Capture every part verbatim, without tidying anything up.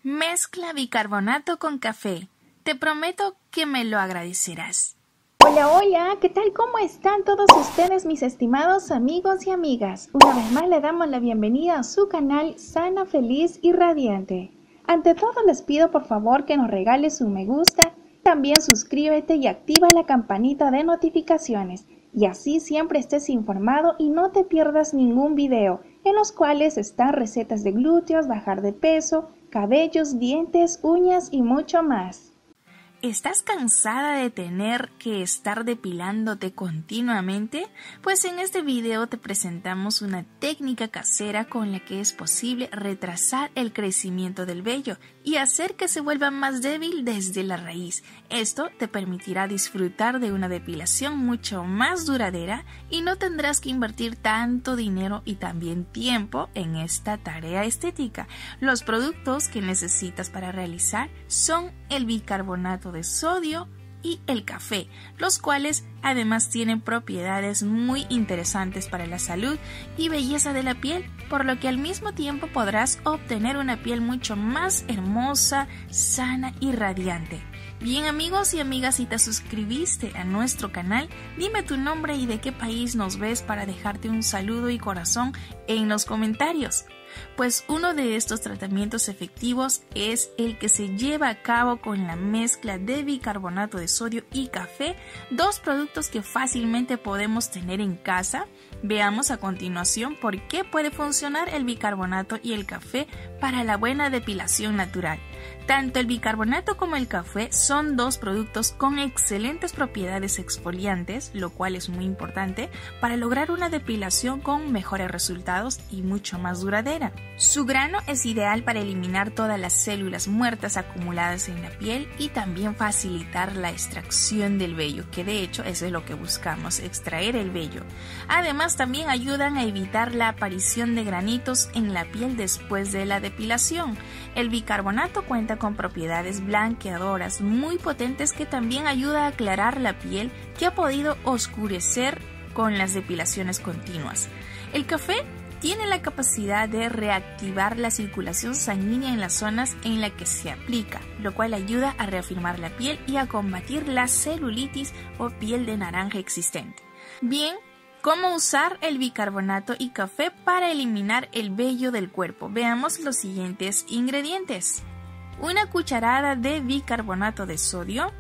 Mezcla bicarbonato con café. Te prometo que me lo agradecerás. Hola, hola, ¿qué tal? ¿Cómo están todos ustedes, mis estimados amigos y amigas? Una vez más le damos la bienvenida a su canal Sana, Feliz y Radiante. Ante todo les pido por favor que nos regales un me gusta, también suscríbete y activa la campanita de notificaciones y así siempre estés informado y no te pierdas ningún video en los cuales están recetas de glúteos, bajar de peso, cabellos, dientes, uñas y mucho más. ¿Estás cansada de tener que estar depilándote continuamente? Pues en este video te presentamos una técnica casera con la que es posible retrasar el crecimiento del vello y hacer que se vuelva más débil desde la raíz. Esto te permitirá disfrutar de una depilación mucho más duradera y no tendrás que invertir tanto dinero y también tiempo en esta tarea estética. Los productos que necesitas para realizar son el bicarbonato de sodio y el café, los cuales además tienen propiedades muy interesantes para la salud y belleza de la piel, por lo que al mismo tiempo podrás obtener una piel mucho más hermosa, sana y radiante. Bien amigos y amigas, si te suscribiste a nuestro canal, dime tu nombre y de qué país nos ves para dejarte un saludo y corazón en los comentarios. Pues uno de estos tratamientos efectivos es el que se lleva a cabo con la mezcla de bicarbonato de sodio y café, dos productos que fácilmente podemos tener en casa. Veamos a continuación por qué puede funcionar el bicarbonato y el café para la buena depilación natural. Tanto el bicarbonato como el café son dos productos con excelentes propiedades exfoliantes, lo cual es muy importante para lograr una depilación con mejores resultados y mucho más duradera. Su grano es ideal para eliminar todas las células muertas acumuladas en la piel y también facilitar la extracción del vello, que de hecho eso es lo que buscamos, extraer el vello. Además también ayudan a evitar la aparición de granitos en la piel después de la depilación. El bicarbonato cuenta con propiedades blanqueadoras muy potentes que también ayuda a aclarar la piel que ha podido oscurecer con las depilaciones continuas. El café tiene la capacidad de reactivar la circulación sanguínea en las zonas en las que se aplica, lo cual ayuda a reafirmar la piel y a combatir la celulitis o piel de naranja existente. Bien, ¿cómo usar el bicarbonato y café para eliminar el vello del cuerpo? Veamos los siguientes ingredientes. Una cucharada de bicarbonato de sodio,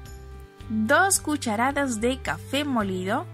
dos cucharadas de café molido,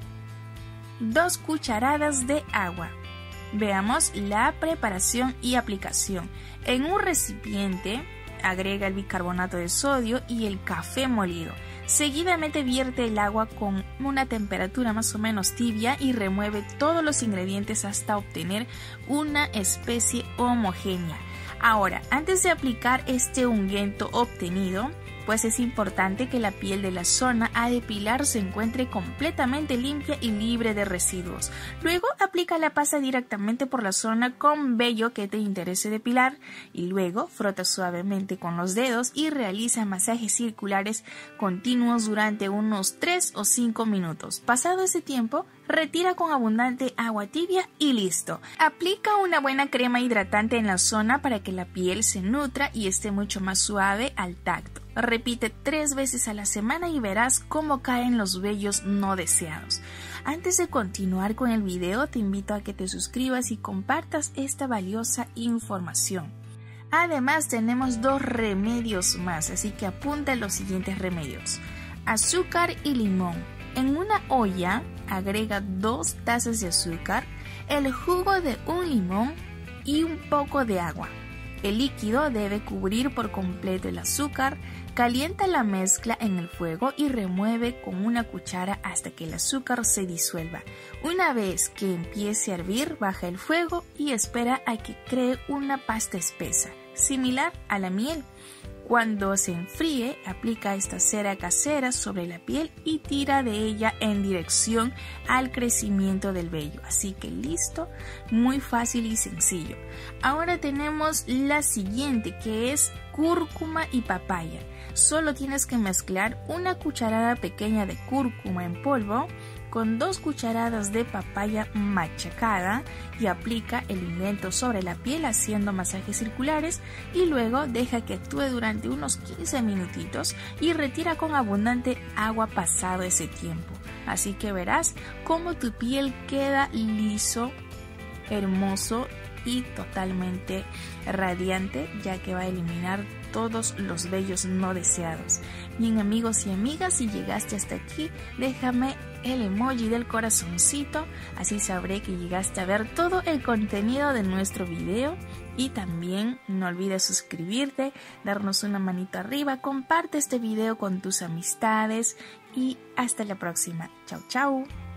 dos cucharadas de agua. Veamos la preparación y aplicación. En un recipiente agrega el bicarbonato de sodio y el café molido. Seguidamente vierte el agua con una temperatura más o menos tibia y remueve todos los ingredientes hasta obtener una especie homogénea. Ahora, antes de aplicar este ungüento obtenido, pues es importante que la piel de la zona a depilar se encuentre completamente limpia y libre de residuos. Luego aplica la pasta directamente por la zona con vello que te interese depilar y luego frota suavemente con los dedos y realiza masajes circulares continuos durante unos tres o cinco minutos. Pasado ese tiempo, retira con abundante agua tibia y listo. Aplica una buena crema hidratante en la zona para que la piel se nutra y esté mucho más suave al tacto. Repite tres veces a la semana y verás cómo caen los vellos no deseados. Antes de continuar con el video, te invito a que te suscribas y compartas esta valiosa información. Además, tenemos dos remedios más, así que apunta los siguientes remedios. Azúcar y limón. En una olla, agrega dos tazas de azúcar, el jugo de un limón y un poco de agua. El líquido debe cubrir por completo el azúcar. Calienta la mezcla en el fuego y remueve con una cuchara hasta que el azúcar se disuelva. Una vez que empiece a hervir, baja el fuego y espera a que cree una pasta espesa, similar a la miel. Cuando se enfríe, aplica esta cera casera sobre la piel y tira de ella en dirección al crecimiento del vello. Así que listo, muy fácil y sencillo. Ahora tenemos la siguiente, que es cúrcuma y papaya. Solo tienes que mezclar una cucharada pequeña de cúrcuma en polvo con dos cucharadas de papaya machacada y aplica el ungüento sobre la piel haciendo masajes circulares y luego deja que actúe durante unos quince minutitos y retira con abundante agua pasado ese tiempo. Así que verás cómo tu piel queda liso, hermoso y totalmente radiante, ya que va a eliminar todos los vellos no deseados. Bien, amigos y amigas, si llegaste hasta aquí, déjame el emoji del corazoncito, así sabré que llegaste a ver todo el contenido de nuestro video. Y también no olvides suscribirte, darnos una manito arriba, comparte este video con tus amistades y hasta la próxima. Chau, chau.